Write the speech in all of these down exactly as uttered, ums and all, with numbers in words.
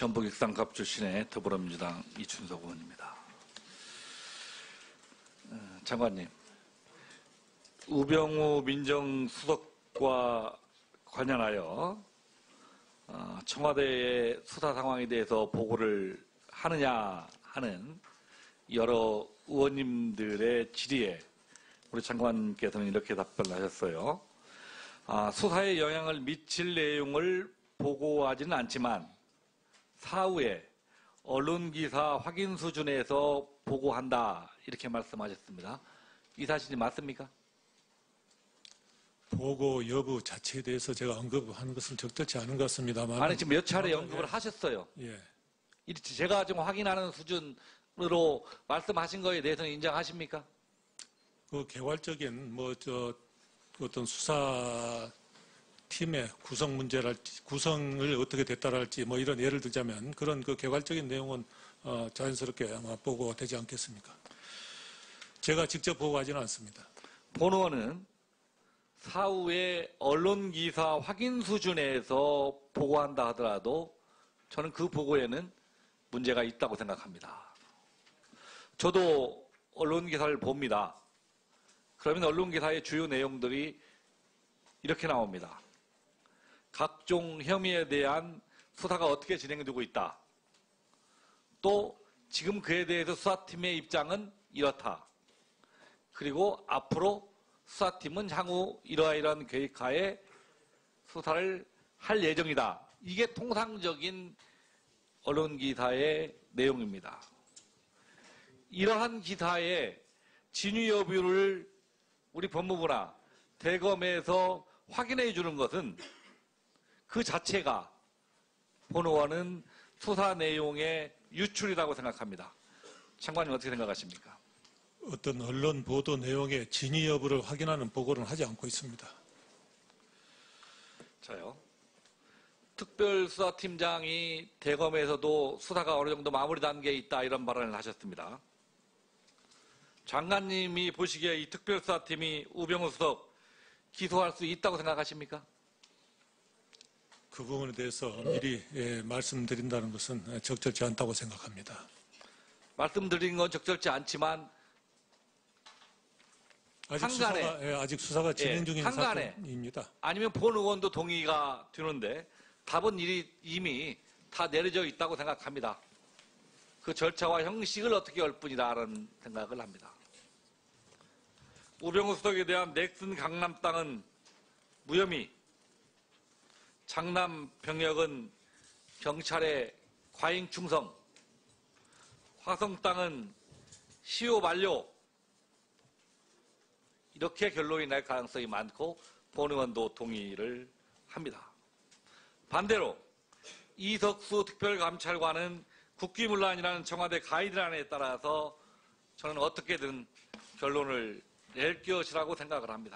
전북 익산갑 출신의 더불어민주당 이춘석 의원입니다. 장관님, 우병우 민정수석과 관련하여 청와대의 수사 상황에 대해서 보고를 하느냐 하는 여러 의원님들의 질의에 우리 장관께서는 이렇게 답변을 하셨어요. 아, 수사에 영향을 미칠 내용을 보고하지는 않지만 사후에 언론기사 확인 수준에서 보고한다 이렇게 말씀하셨습니다. 이 사실이 맞습니까? 보고 여부 자체에 대해서 제가 언급하는 것은 적절치 않은 것 같습니다만. 아니, 지금 몇 차례 언급을 예. 하셨어요. 예. 제가 지금 확인하는 수준으로 말씀하신 거에 대해서는 인정하십니까? 그 개괄적인 뭐 저 어떤 수사 팀의 구성 문제랄지 구성을 어떻게 됐다랄지 뭐 이런 예를 들자면 그런 그 개괄적인 내용은 어 자연스럽게 아마 보고가 되지 않겠습니까? 제가 직접 보고하지는 않습니다. 본 의원은 사후에 언론기사 확인 수준에서 보고한다 하더라도 저는 그 보고에는 문제가 있다고 생각합니다. 저도 언론기사를 봅니다. 그러면 언론기사의 주요 내용들이 이렇게 나옵니다. 각종 혐의에 대한 수사가 어떻게 진행되고 있다. 또 지금 그에 대해서 수사팀의 입장은 이렇다. 그리고 앞으로 수사팀은 향후 이러이러한 계획하에 수사를 할 예정이다. 이게 통상적인 언론기사의 내용입니다. 이러한 기사의 진위 여부를 우리 법무부나 대검에서 확인해 주는 것은 그 자체가 본 의원은 수사 내용의 유출이라고 생각합니다. 장관님 어떻게 생각하십니까? 어떤 언론 보도 내용의 진위 여부를 확인하는 보고는 하지 않고 있습니다. 자요. 특별수사팀장이 대검에서도 수사가 어느 정도 마무리 단계에 있다 이런 발언을 하셨습니다. 장관님이 보시기에 이 특별수사팀이 우병우 수석 기소할 수 있다고 생각하십니까? 그 부분에 대해서 미리 예, 말씀드린다는 것은 적절치 않다고 생각합니다. 말씀드린 건 적절치 않지만 아직 한간에, 수사가, 예, 아직 수사가 진행 예, 중인 한간에, 사건입니다. 아니면 본 의원도 동의가 되는데 답은 이미 다 내려져 있다고 생각합니다. 그 절차와 형식을 어떻게 할 뿐이라는 생각을 합니다. 우병우 수석에 대한 넥슨 강남 땅은 무혐의, 장남 병역은 경찰의 과잉 충성, 화성 땅은 시효 만료, 이렇게 결론이 날 가능성이 많고 본 의원도 동의를 합니다. 반대로 이석수 특별감찰관은 국기문란이라는 청와대 가이드라인에 따라서 저는 어떻게든 결론을 낼 것이라고 생각을 합니다.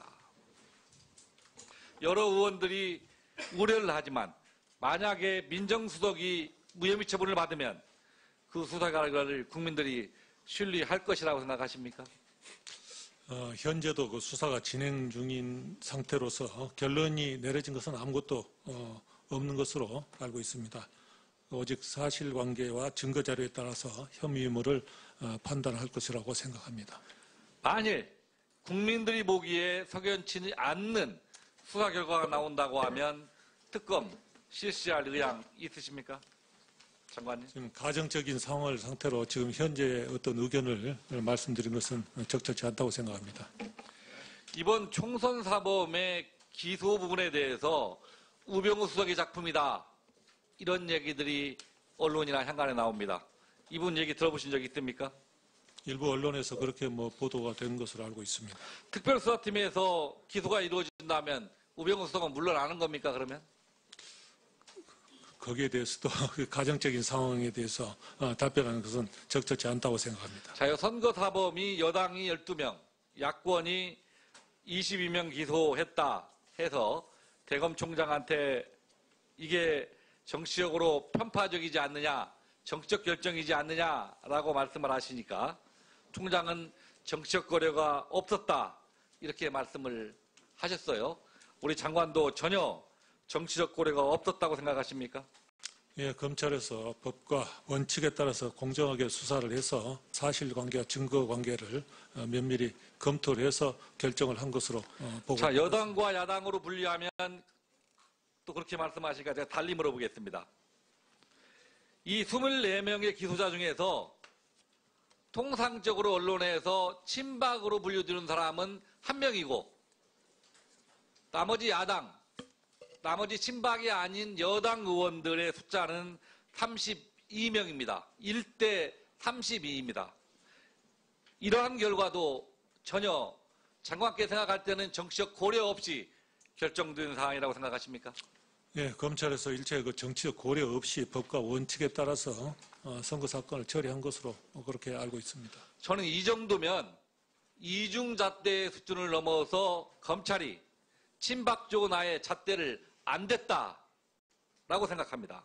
여러 의원들이 우려를 하지만 만약에 민정수석이 무혐의 처분을 받으면 그 수사 결과를 국민들이 신뢰할 것이라고 생각하십니까? 어, 현재도 그 수사가 진행 중인 상태로서 결론이 내려진 것은 아무것도 어, 없는 것으로 알고 있습니다. 오직 사실관계와 증거자료에 따라서 혐의 유무를 어, 판단할 것이라고 생각합니다. 만일 국민들이 보기에 석연치 않는 수사 결과가 나온다고 하면 특검 실시할 의향 있으십니까? 장관님. 지금 가정적인 상황을 상태로 지금 현재 어떤 의견을 말씀드린 것은 적절치 않다고 생각합니다. 이번 총선 사범의 기소 부분에 대해서 우병우 수석의 작품이다. 이런 얘기들이 언론이나 향관에 나옵니다. 이분 얘기 들어보신 적 있습니까? 일부 언론에서 그렇게 뭐 보도가 된 것으로 알고 있습니다. 특별수사팀에서 기소가 이루어진다면 우병우 수석은 물러나는 겁니까, 그러면? 거기에 대해서도 가정적인 상황에 대해서 답변하는 것은 적절치 않다고 생각합니다. 자요, 선거사범이 여당이 열두 명, 야권이 이십이 명 기소했다 해서 대검 총장한테 이게 정치적으로 편파적이지 않느냐, 정치적 결정이지 않느냐라고 말씀을 하시니까 총장은 정치적 고려가 없었다 이렇게 말씀을 하셨어요. 우리 장관도 전혀 정치적 고려가 없었다고 생각하십니까? 예, 검찰에서 법과 원칙에 따라서 공정하게 수사를 해서 사실관계와 증거관계를 어, 면밀히 검토를 해서 결정을 한 것으로 어, 보고 자, 있습니다. 여당과 야당으로 분리하면 또 그렇게 말씀하시니까 제가 달리 물어보겠습니다. 이 이십사 명의 기소자 중에서 통상적으로 언론에서 친박으로 분류되는 사람은 한 명이고 나머지 야당, 나머지 친박이 아닌 여당 의원들의 숫자는 삼십이 명입니다. 일 대 삼십이입니다. 이러한 결과도 전혀 장관께 생각할 때는 정치적 고려 없이 결정된 사항이라고 생각하십니까? 예, 검찰에서 일체 그 정치적 고려 없이 법과 원칙에 따라서 어, 선거 사건을 처리한 것으로 어, 그렇게 알고 있습니다. 저는 이 정도면 이중잣대의 수준을 넘어서 검찰이 친박 쪽 나의 잣대를 안 됐다라고 생각합니다.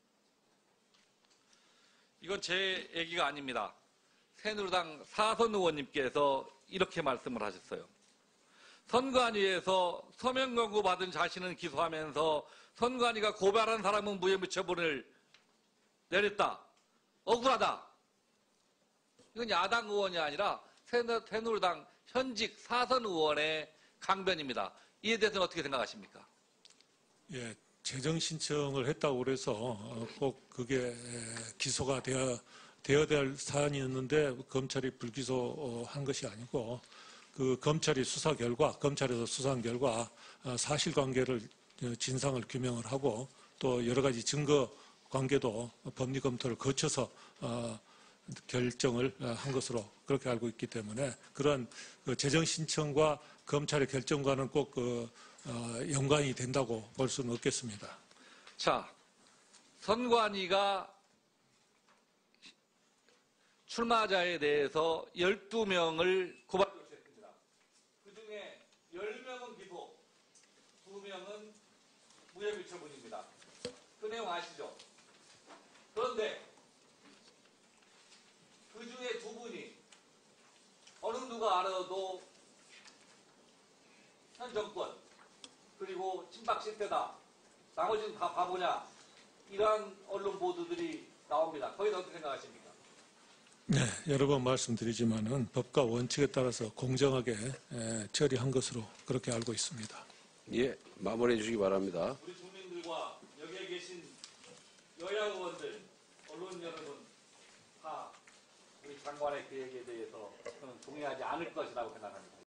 이건 제 얘기가 아닙니다. 새누리당 사선 의원님께서 이렇게 말씀을 하셨어요. 선관위에서 서면 권고 받은 자신은 기소하면서 선관위가 고발한 사람은 무혐의 처분을 내렸다. 억울하다. 이건 야당 의원이 아니라 새누리당 현직 사선 의원의 강변입니다. 이에 대해서는 어떻게 생각하십니까? 예, 재정 신청을 했다고 그래서 어, 꼭 그게 기소가 되어 되어야 될 사안이었는데 검찰이 불기소한 것이 아니고 그 검찰이 수사 결과, 검찰에서 수사한 결과 어, 사실관계를 어, 진상을 규명을 하고 또 여러 가지 증거 관계도 법리 검토를 거쳐서 어, 결정을 어, 한 것으로 그렇게 알고 있기 때문에 그런 그 재정 신청과 검찰의 결정과는 꼭 그, 어, 연관이 된다고 볼 수는 없겠습니다. 자, 선관위가 출마자에 대해서 열두 명을 고발 조치했습니다. 그중에 열 명은 기소, 두 명은 무혐의 처분입니다. 그 내용 아시죠? 그런데 그중에 두 분이 어느 누가 알아도 현 정권 그리고 친박 실태다. 나머지는 다 바보냐. 이러한 언론 보도들이 나옵니다. 거기는 어떻게 생각하십니까? 네, 여러 번 말씀드리지만은 법과 원칙에 따라서 공정하게 에, 처리한 것으로 그렇게 알고 있습니다. 예, 마무리해 주시기 바랍니다. 우리 국민들과 여기에 계신 여야 의원들, 언론 여러분 다 우리 장관의 계획에 대해서 저는 동의하지 않을 것이라고 생각합니다.